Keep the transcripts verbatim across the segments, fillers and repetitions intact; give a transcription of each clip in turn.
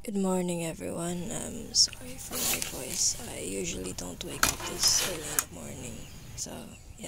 Good morning, everyone. I'm sorry for my voice. I usually don't wake up this early in the morning, so yeah.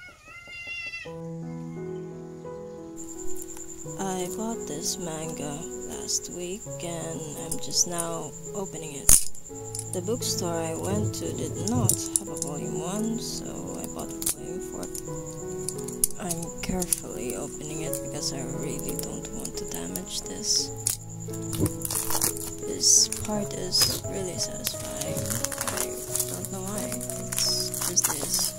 I bought this manga last week and I'm just now opening it. The bookstore I went to did not have a volume one, so I bought volume four. I'm carefully opening it because I really don't want to damage this. This part is really satisfying. I don't know why. It's just this.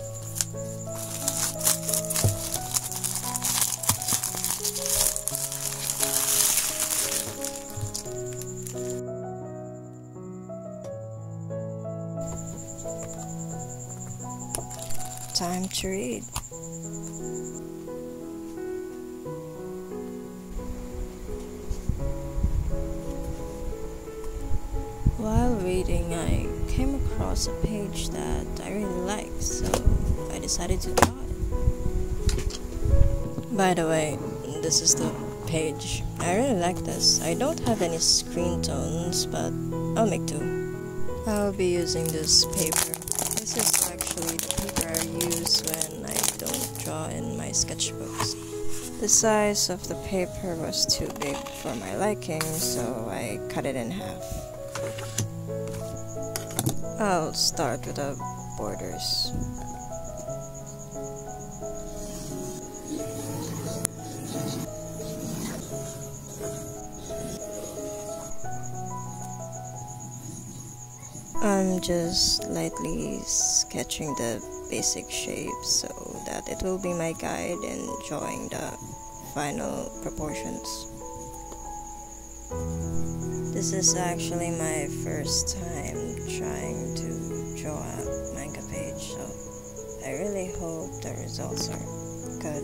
Time to read. While reading, I came across a page that I really liked, so I decided to draw it. By the way, this is the page. I really like this. I don't have any screen tones, but I'll make two. I'll be using this paper. This is actually the paper I use when I don't draw in my sketchbooks. The size of the paper was too big for my liking, so I cut it in half. I'll start with the borders. I'm just lightly sketching the basic shapes so that it will be my guide in drawing the final proportions. This is actually my first time trying to draw a manga page, so I really hope the results are good.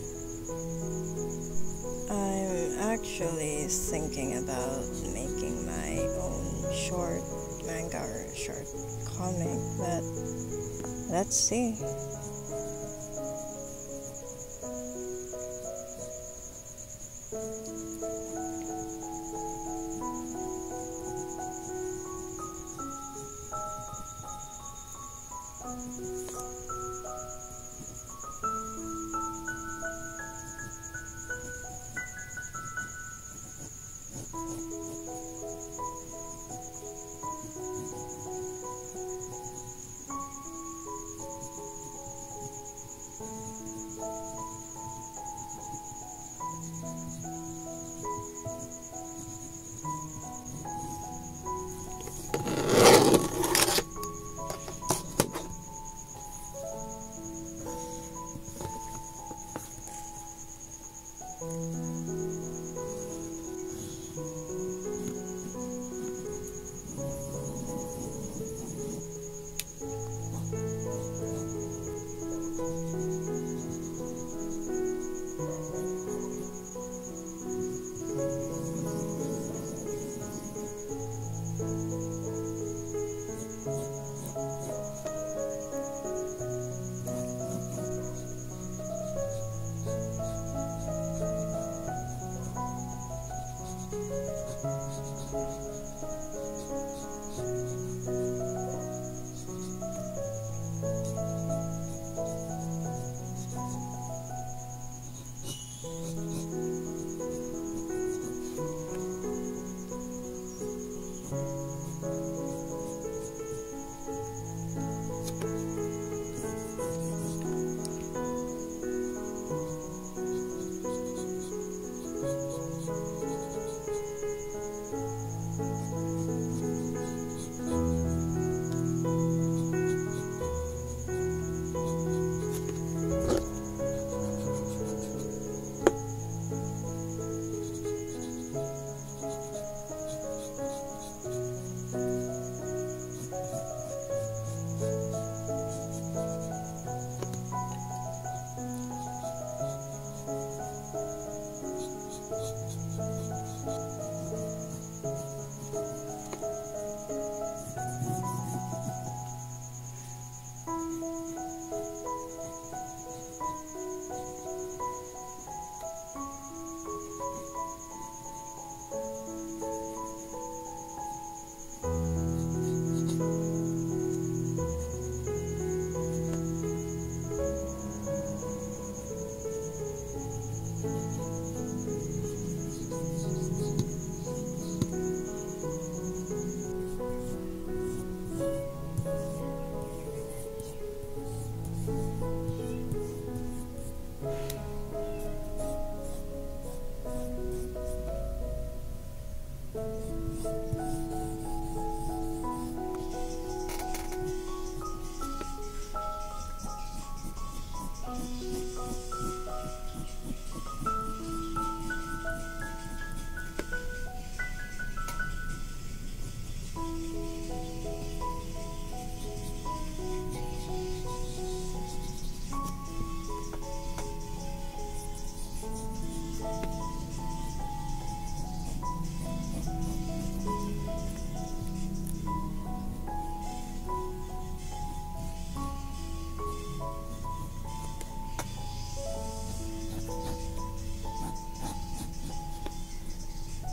I'm actually thinking about making my own short manga or short comic, but let's see.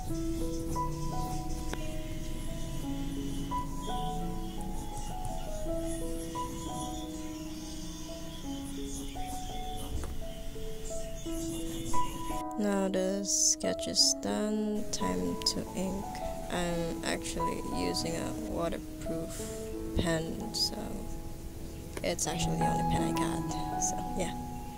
Now the sketch is done, time to ink. I'm actually using a waterproof pen, so it's actually the only pen I got, so yeah.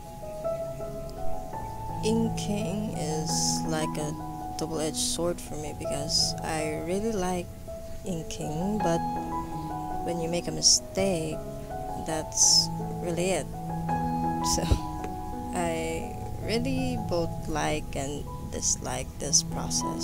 Inking is like a double-edged sword for me because I really like inking, but when you make a mistake, that's really it. So I really both like and dislike this process.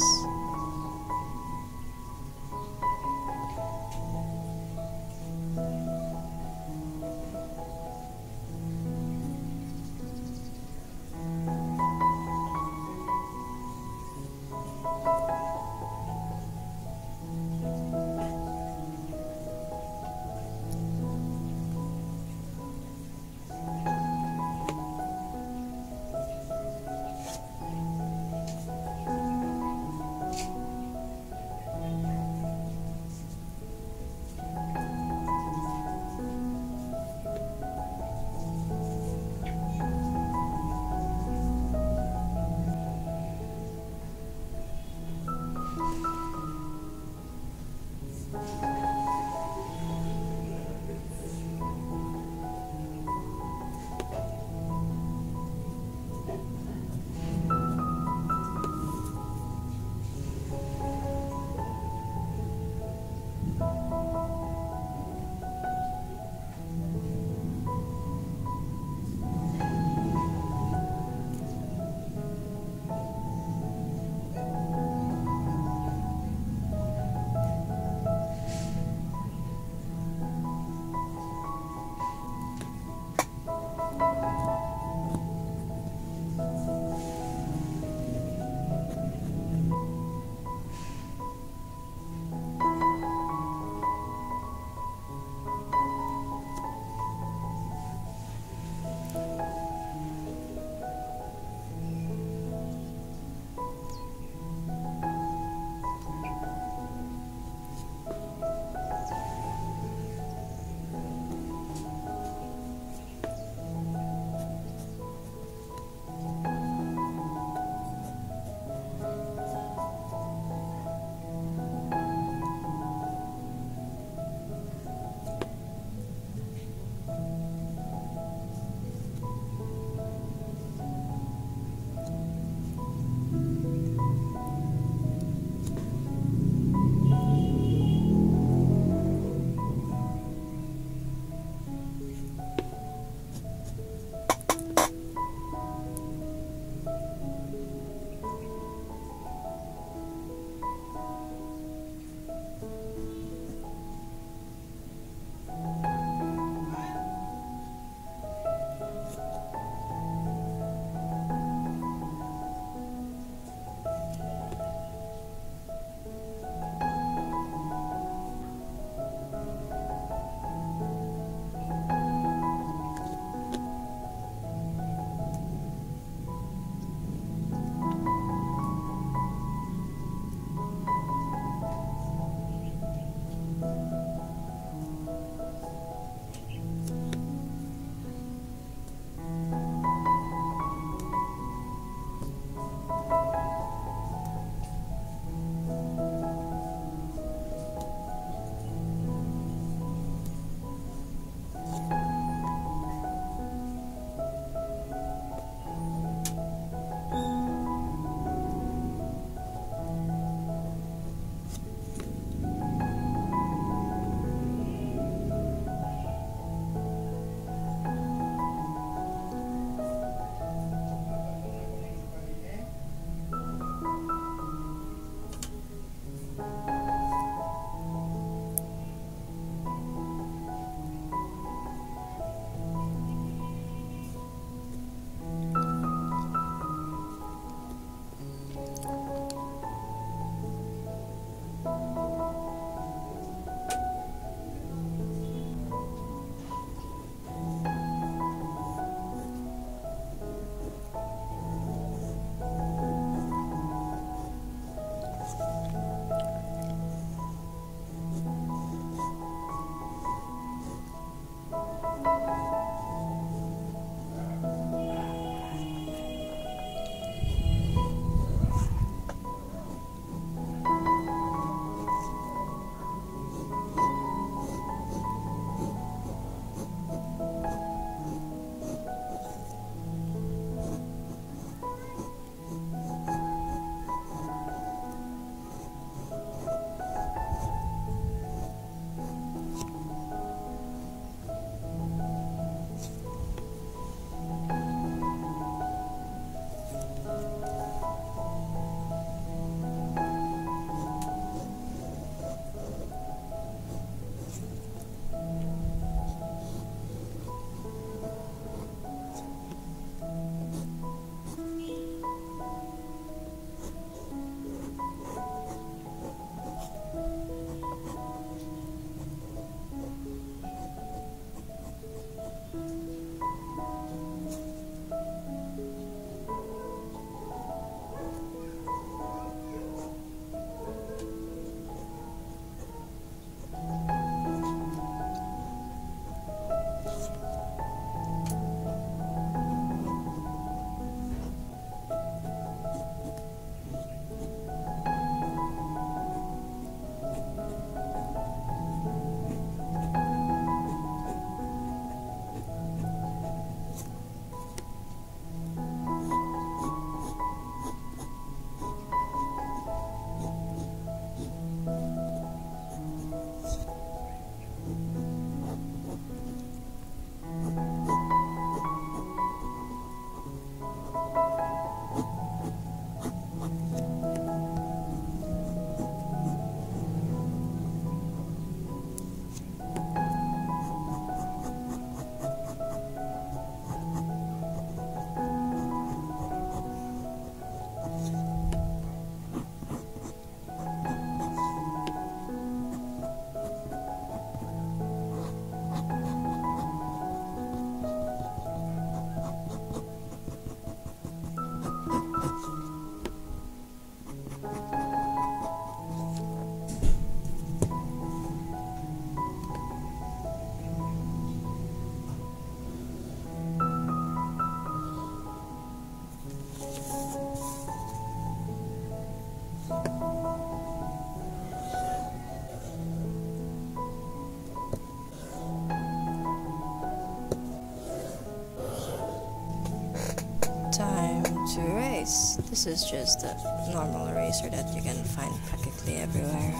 this. This is just a normal eraser that you can find practically everywhere.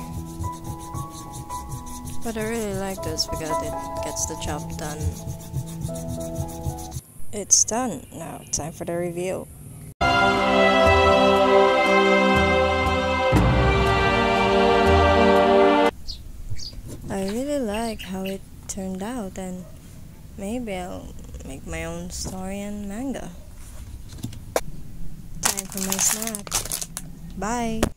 But I really like this because it gets the job done. It's done. Now time for the review. I really like how it turned out, and maybe I'll make my own story and manga. Time for my snack. Bye!